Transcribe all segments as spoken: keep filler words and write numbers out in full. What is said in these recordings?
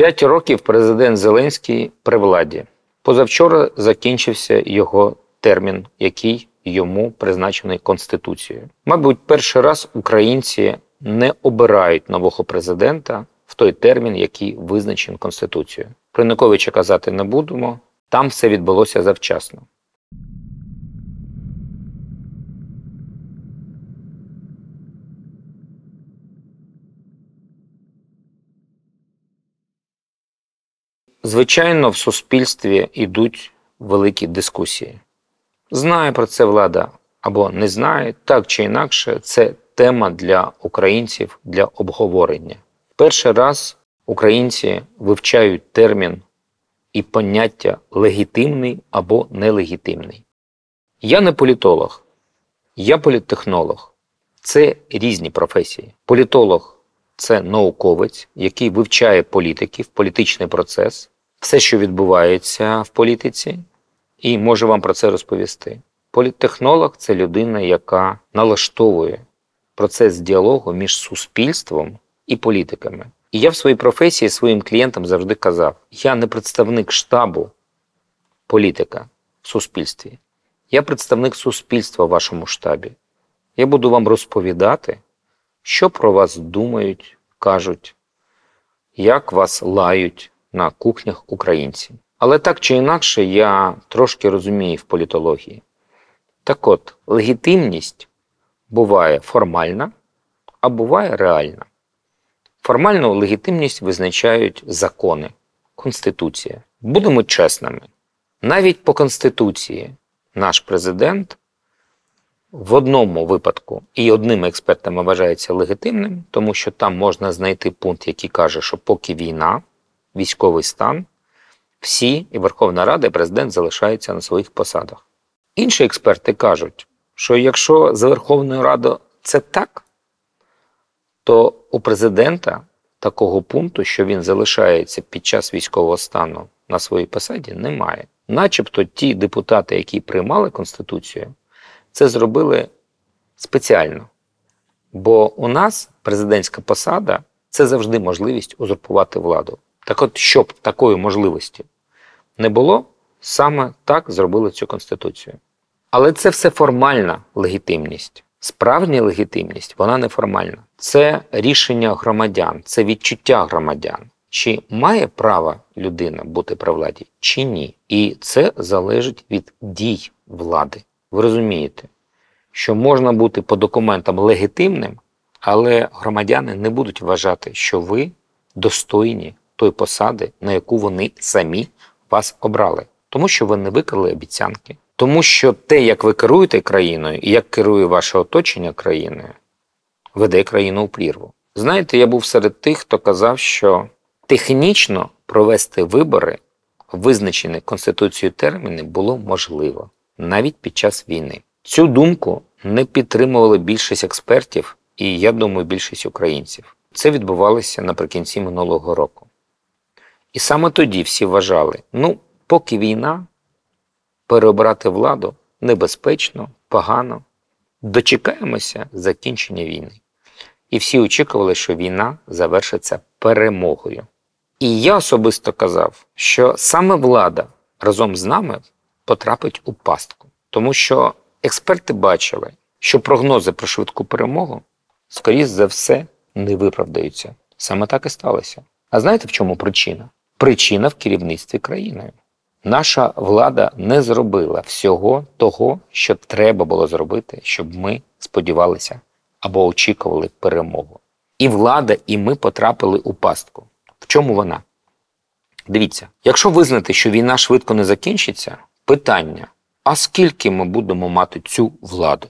П'ять років президент Зеленський при владі. Позавчора закінчився його термін, який йому призначений Конституцією. Мабуть, перший раз українці не обирають нового президента в той термін, який визначений Конституцією. Про Януковича казати не будемо, там все відбулося завчасно. Звичайно, в суспільстві йдуть великі дискусії. Знає про це влада або не знає, так чи інакше, це тема для українців, для обговорення. Перший раз українці вивчають термін і поняття легітимний або нелегітимний. Я не політолог, я політтехнолог. Це різні професії. Політолог – це науковець, який вивчає політиків, політичний процес, все, що відбувається в політиці, і може вам про це розповісти. Політтехнолог – це людина, яка налаштовує процес діалогу між суспільством і політиками. І я в своїй професії своїм клієнтам завжди казав, я не представник штабу політика в суспільстві. Я представник суспільства в вашому штабі. Я буду вам розповідати, що про вас думають, кажуть, як вас лають на кухнях українці. Але так чи інакше, я трошки розумію в політології. Так от, легітимність буває формальна, а буває реальна. Формальну легітимність визначають закони, Конституція. Будемо чесними. Навіть по Конституції наш президент в одному випадку і одними експертами вважається легітимним, тому що там можна знайти пункт, який каже, що поки війна, військовий стан, всі, і Верховна Рада, і президент залишаються на своїх посадах. Інші експерти кажуть, що якщо за Верховною Радою це так, то у президента такого пункту, що він залишається під час військового стану на своїй посаді, немає. Начебто ті депутати, які приймали Конституцію, це зробили спеціально. Бо у нас президентська посада – це завжди можливість узурпувати владу. Так от, щоб такої можливості не було, саме так зробили цю Конституцію. Але це все формальна легітимність. Справжня легітимність, вона не формальна. Це рішення громадян, це відчуття громадян. Чи має право людина бути при владі, чи ні. І це залежить від дій влади. Ви розумієте, що можна бути по документам легітимним, але громадяни не будуть вважати, що ви достойні тої посади, на яку вони самі вас обрали. Тому що ви не виконали обіцянки. Тому що те, як ви керуєте країною і як керує ваше оточення країною, веде країну у прірву. Знаєте, я був серед тих, хто казав, що технічно провести вибори, визначені Конституцією терміни, було можливо. Навіть під час війни. Цю думку не підтримували більшість експертів і, я думаю, більшість українців. Це відбувалося наприкінці минулого року. І саме тоді всі вважали, ну, поки війна, переобрати владу небезпечно, погано, дочекаємося закінчення війни. І всі очікували, що війна завершиться перемогою. І я особисто казав, що саме влада разом з нами потрапить у пастку. Тому що експерти бачили, що прогнози про швидку перемогу, скоріш за все, не виправдаються. Саме так і сталося. А знаєте, в чому причина? Причина в керівництві країною. Наша влада не зробила всього того, що треба було зробити, щоб ми сподівалися або очікували перемогу. І влада, і ми потрапили у пастку. В чому вона? Дивіться, якщо визнати, що війна швидко не закінчиться, питання, а скільки ми будемо мати цю владу?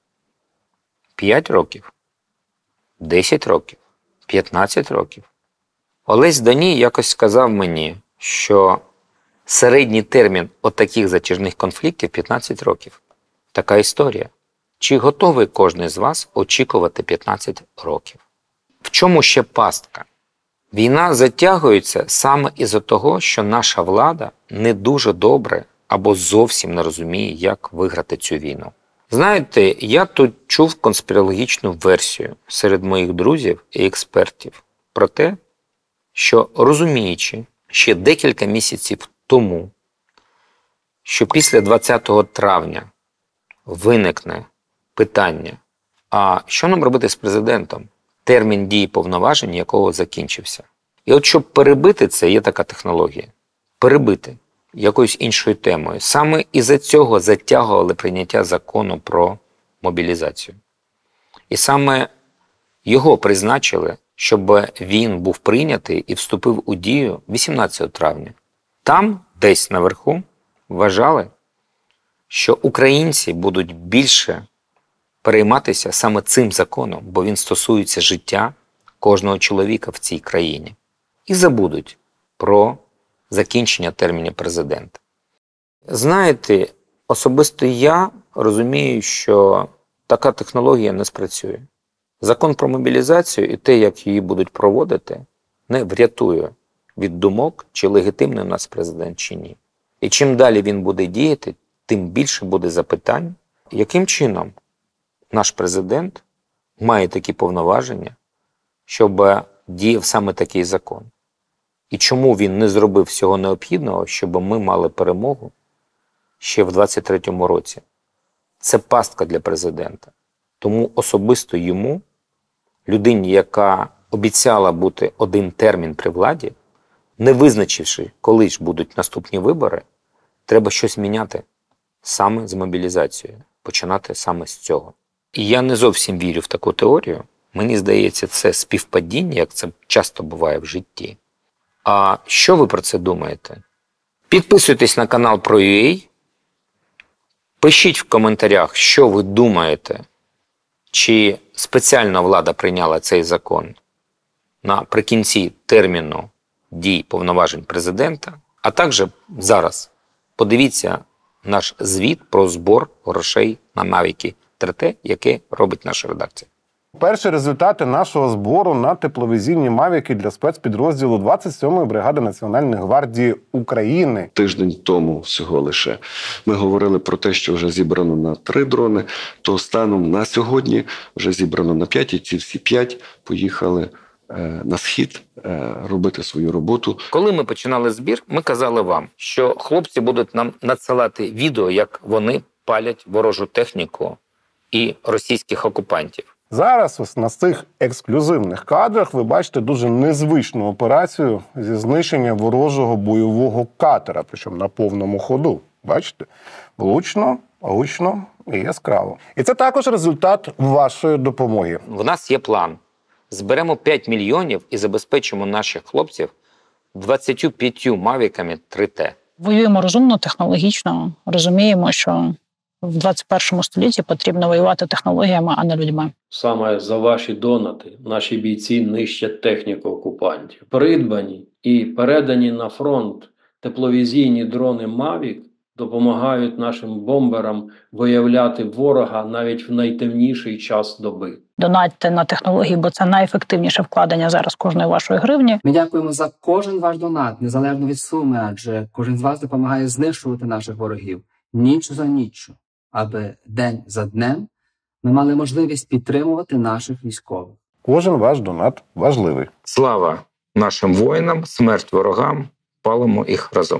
П'ять років? Десять років? П'ятнадцять років? Олесь Даній якось сказав мені, що середній термін отаких затяжних конфліктів – п'ятнадцять років. Така історія. Чи готовий кожен з вас очікувати п'ятнадцять років? В чому ще пастка? Війна затягується саме із-за того, що наша влада не дуже добре або зовсім не розуміє, як виграти цю війну. Знаєте, я тут чув конспірологічну версію серед моїх друзів і експертів про те, що розуміючи ще декілька місяців тому, що після двадцятого травня виникне питання, а що нам робити з президентом, термін дії повноважень якого закінчився. І от щоб перебити це, є така технологія. Перебити якоюсь іншою темою. Саме із-за цього затягували прийняття закону про мобілізацію. І саме його призначили, щоб він був прийнятий і вступив у дію вісімнадцятого травня. Там, десь наверху, вважали, що українці будуть більше перейматися саме цим законом, бо він стосується життя кожного чоловіка в цій країні. І забудуть про закінчення термінів президента. Знаєте, особисто я розумію, що така технологія не спрацює. Закон про мобілізацію і те, як її будуть проводити, не врятує від думок, чи легітимний у нас президент, чи ні. І чим далі він буде діяти, тим більше буде запитань, яким чином наш президент має такі повноваження, щоб діяв саме такий закон. І чому він не зробив всього необхідного, щоб ми мали перемогу ще в двадцять третьому році. Це пастка для президента. Тому особисто йому, людині, яка обіцяла бути один термін при владі, не визначивши, коли ж будуть наступні вибори, треба щось міняти саме з мобілізацією, починати саме з цього. І я не зовсім вірю в таку теорію. Мені здається, це співпадіння, як це часто буває в житті. А що ви про це думаєте? Підписуйтесь на канал про ю ей, пишіть в коментарях, що ви думаєте, чи спеціально влада прийняла цей закон наприкінці терміну дій повноважень президента, а також зараз подивіться наш звіт про збор грошей на Мавіки три те, яке робить наша редакція. Перші результати нашого збору на тепловізійні мавіки для спецпідрозділу двадцять сьомої бригади Національної гвардії України. Тиждень тому всього лише ми говорили про те, що вже зібрано на три дрони, то станом на сьогодні вже зібрано на п'ять, і ці всі п'ять поїхали е, на схід е, робити свою роботу. Коли ми починали збір, ми казали вам, що хлопці будуть нам надсилати відео, як вони палять ворожу техніку і російських окупантів. Зараз ось на цих ексклюзивних кадрах ви бачите дуже незвичну операцію зі знищення ворожого бойового катера, причому на повному ходу. Бачите? Влучно, гучно і яскраво. І це також результат вашої допомоги. В нас є план. Зберемо п'ять мільйонів і забезпечимо наших хлопців двадцятьма п'ятьма мавіками три те. Воюємо розумно, технологічно, розуміємо, що в двадцять першому столітті потрібно воювати технологіями, а не людьми. Саме за ваші донати наші бійці нищать техніку окупантів. Придбані і передані на фронт тепловізійні дрони «Мавік» допомагають нашим бомберам виявляти ворога навіть в найтемніший час доби. Донатьте на технології, бо це найефективніше вкладення зараз кожної вашої гривні. Ми дякуємо за кожен ваш донат, незалежно від суми, адже кожен з вас допомагає знищувати наших ворогів ніч за ніччю, аби день за днем ми мали можливість підтримувати наших військових. Кожен ваш донат важливий. Слава нашим воїнам, смерть ворогам, палимо їх разом.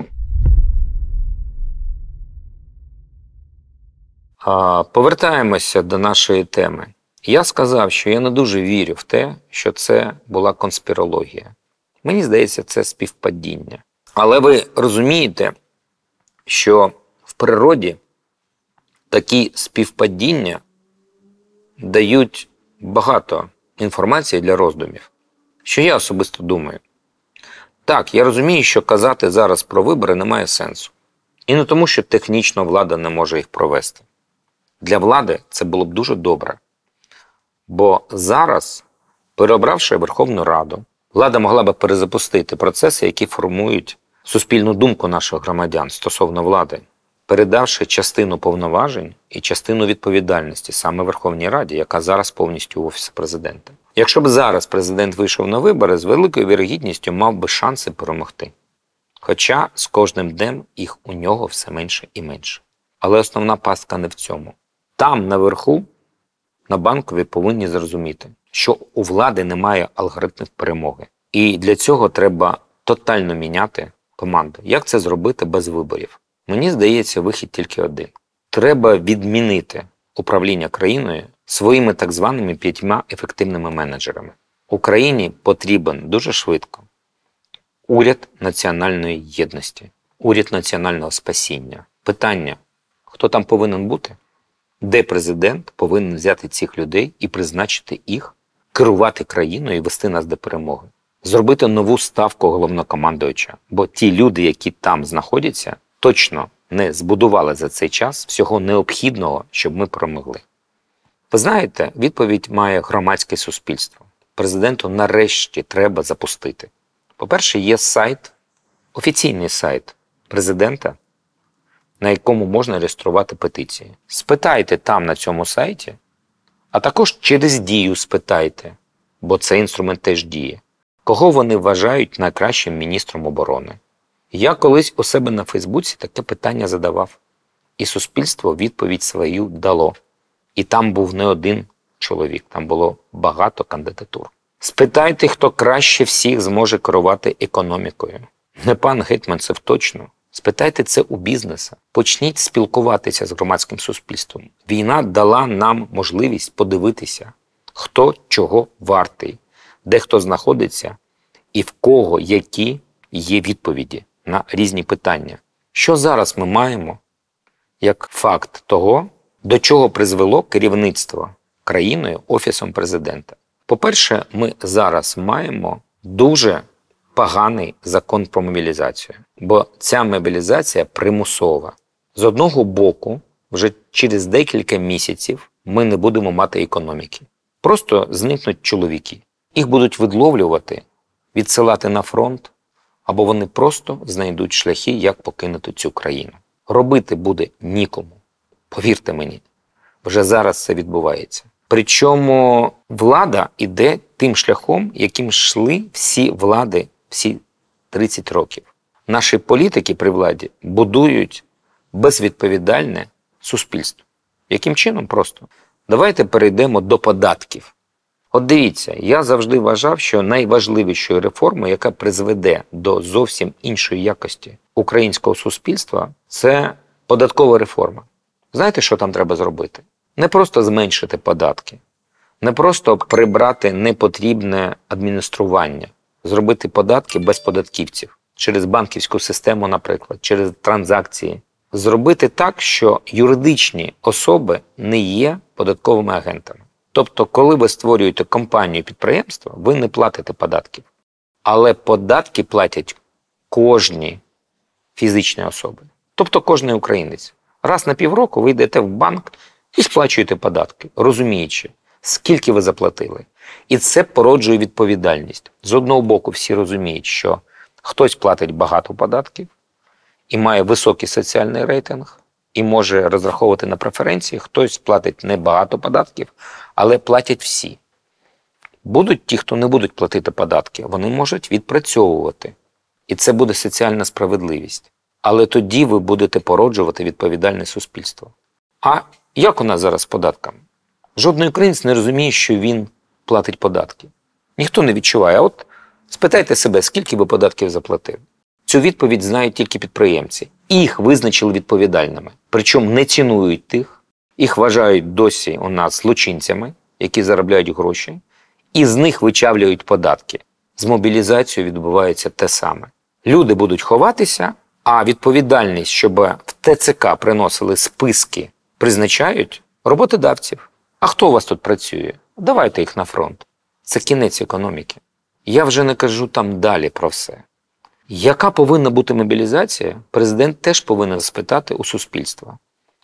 А, повертаємося до нашої теми. Я сказав, що я не дуже вірю в те, що це була конспірологія. Мені здається, це співпадіння. Але ви розумієте, що в природі такі співпадіння дають багато інформації для роздумів. Що я особисто думаю? Так, я розумію, що казати зараз про вибори немає сенсу. І не тому, що технічно влада не може їх провести. Для влади це було б дуже добре. Бо зараз, переобравши Верховну Раду, влада могла б перезапустити процеси, які формують суспільну думку наших громадян стосовно влади, передавши частину повноважень і частину відповідальності саме Верховній Раді, яка зараз повністю в Офісі Президента. Якщо б зараз президент вийшов на вибори, з великою вірогідністю мав би шанси перемогти. Хоча з кожним днем їх у нього все менше і менше. Але основна пастка не в цьому. Там, наверху, на Банковій повинні зрозуміти, що у влади немає алгоритмів перемоги. І для цього треба тотально міняти команду. Як це зробити без виборів? Мені здається, вихід тільки один. Треба відмінити управління країною своїми так званими п'ятьма ефективними менеджерами. Україні потрібен дуже швидко уряд національної єдності, уряд національного спасіння. Питання, хто там повинен бути? Де президент повинен взяти цих людей і призначити їх, керувати країною і вести нас до перемоги? Зробити нову ставку головнокомандуюча, бо ті люди, які там знаходяться, точно не збудували за цей час всього необхідного, щоб ми перемогли. Ви знаєте, відповідь має громадське суспільство. Президенту нарешті треба запустити. По-перше, є сайт, офіційний сайт президента, на якому можна реєструвати петиції. Спитайте там на цьому сайті, а також через Дію спитайте, бо цей інструмент теж діє, кого вони вважають найкращим міністром оборони. Я колись у себе на Фейсбуці таке питання задавав, і суспільство відповідь свою дало. І там був не один чоловік, там було багато кандидатур. Спитайте, хто краще всіх зможе керувати економікою. Не пан Гетманцев точно. Спитайте це у бізнеса. Почніть спілкуватися з громадським суспільством. Війна дала нам можливість подивитися, хто чого вартий, де хто знаходиться і в кого які є відповіді на різні питання. Що зараз ми маємо як факт того, до чого призвело керівництво країною Офісом президента? По-перше, ми зараз маємо дуже поганий закон про мобілізацію, бо ця мобілізація примусова. З одного боку, вже через декілька місяців ми не будемо мати економіки. Просто зникнуть чоловіки. Їх будуть відловлювати, відсилати на фронт, або вони просто знайдуть шляхи, як покинути цю країну. Робити буде нікому. Повірте мені, вже зараз це відбувається. Причому влада йде тим шляхом, яким йшли всі влади всі тридцять років. Наші політики при владі будують безвідповідальне суспільство. Яким чином? Просто. Давайте перейдемо до податків. От дивіться, я завжди вважав, що найважливішою реформою, яка призведе до зовсім іншої якості українського суспільства, це податкова реформа. Знаєте, що там треба зробити? Не просто зменшити податки, не просто прибрати непотрібне адміністрування, зробити податки без податківців, через банківську систему, наприклад, через транзакції. Зробити так, що юридичні особи не є податковими агентами. Тобто, коли ви створюєте компанію, підприємство, ви не платите податків. Але податки платять кожні фізичні особи. Тобто кожен українець. Раз на півроку ви йдете в банк і сплачуєте податки, розуміючи, скільки ви заплатили. І це породжує відповідальність. З одного боку, всі розуміють, що хтось платить багато податків і має високий соціальний рейтинг, і може розраховувати на преференції, хтось платить небагато податків, але платять всі. Будуть ті, хто не будуть платити податки, вони можуть відпрацьовувати. І це буде соціальна справедливість. Але тоді ви будете породжувати відповідальне суспільство. А як у нас зараз з податками? Жодний українець не розуміє, що він платить податки. Ніхто не відчуває. А от спитайте себе, скільки ви податків заплатив? Цю відповідь знають тільки підприємці. Їх визначили відповідальними. Причому не цінують тих, їх вважають досі у нас злочинцями, які заробляють гроші, і з них вичавлюють податки. З мобілізацією відбувається те саме. Люди будуть ховатися, а відповідальність, щоб в ТЦК приносили списки, призначають роботодавців. А хто у вас тут працює? Давайте їх на фронт. Це кінець економіки. Я вже не кажу там далі про все. Яка повинна бути мобілізація, президент теж повинен спитати у суспільства.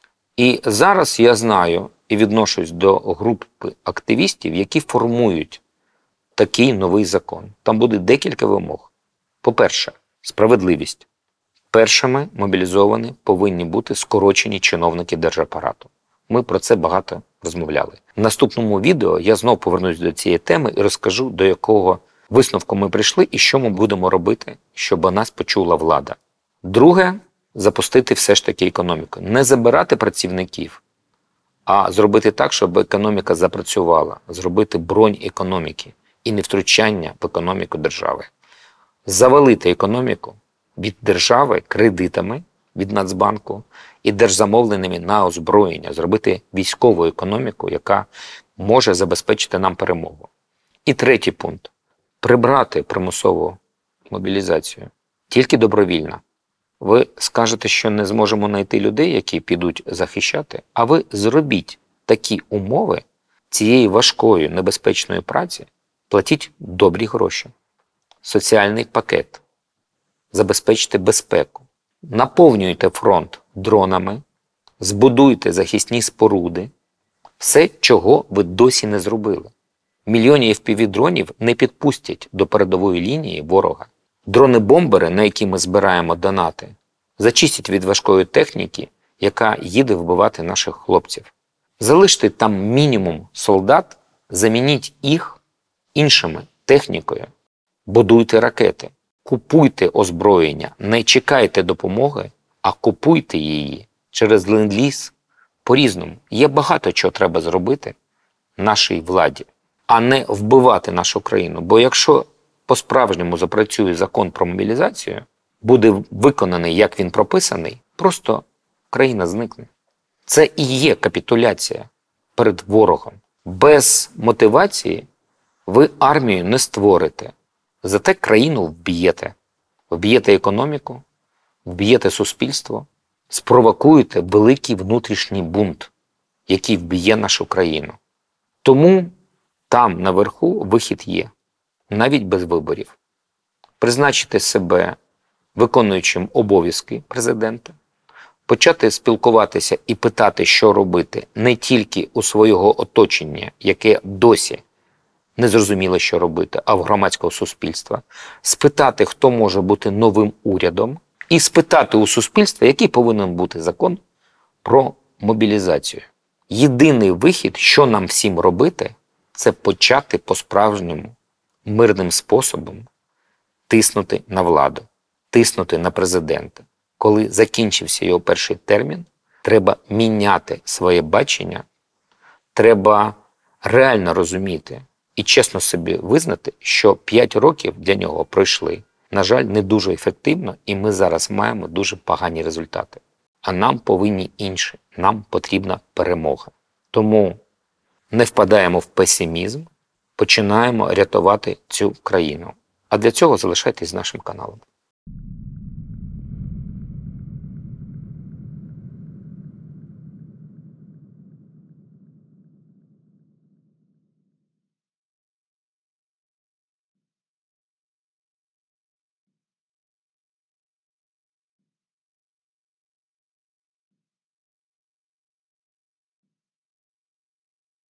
І зараз я знаю і відношусь до групи активістів, які формують такий новий закон. Там буде декілька вимог. По-перше, справедливість. Першими мобілізовані повинні бути скорочені чиновники держапарату. Ми про це багато розмовляли. В наступному відео я знову повернусь до цієї теми і розкажу, до якого висновку ми прийшли і що ми будемо робити, щоб нас почула влада. Друге – запустити все ж таки економіку. Не забирати працівників, а зробити так, щоб економіка запрацювала. Зробити бронь економіки. і невтручання в економіку держави. Завалити економіку від держави кредитами від Нацбанку і держзамовленими на озброєння, зробити військову економіку, яка може забезпечити нам перемогу. І третій пункт – прибрати примусову мобілізацію. Тільки добровільна. Ви скажете, що не зможемо знайти людей, які підуть захищати, а ви зробіть такі умови цієї важкої, небезпечної праці, платіть добрі гроші, соціальний пакет, забезпечте безпеку, наповнюйте фронт дронами, збудуйте захисні споруди, все, чого ви досі не зробили. Мільйони еф пі ві-дронів не підпустять до передової лінії ворога. Дрони-бомбери, на які ми збираємо донати, зачистять від важкої техніки, яка їде вбивати наших хлопців. Залиште там мінімум солдат, замініть їх іншими технікою. Будуйте ракети, купуйте озброєння, не чекайте допомоги, а купуйте її через ленд-ліз по-різному. Є багато чого треба зробити нашій владі, а не вбивати нашу країну. Бо якщо по-справжньому запрацює закон про мобілізацію, буде виконаний, як він прописаний, просто країна зникне. Це і є капітуляція перед ворогом. Без мотивації ви армію не створите. Зате країну вб'єте. Вб'єте економіку, вб'єте суспільство, спровокуєте великий внутрішній бунт, який вб'є нашу країну. Тому там, наверху, вихід є. Навіть без виборів. Призначити себе виконуючим обов'язки президента, почати спілкуватися і питати, що робити, не тільки у свого оточення, яке досі не зрозуміло, що робити, а в громадського суспільства, спитати, хто може бути новим урядом, і спитати у суспільства, який повинен бути закон про мобілізацію. Єдиний вихід, що нам всім робити, це почати по-справжньому мирним способом тиснути на владу, тиснути на президента. Коли закінчився його перший термін, треба міняти своє бачення, треба реально розуміти і чесно собі визнати, що п'ять років для нього пройшли, на жаль, не дуже ефективно, і ми зараз маємо дуже погані результати. А нам повинні інші, нам потрібна перемога. Тому не впадаємо в песимізм, починаємо рятувати цю країну. А для цього залишайтесь з нашим каналом.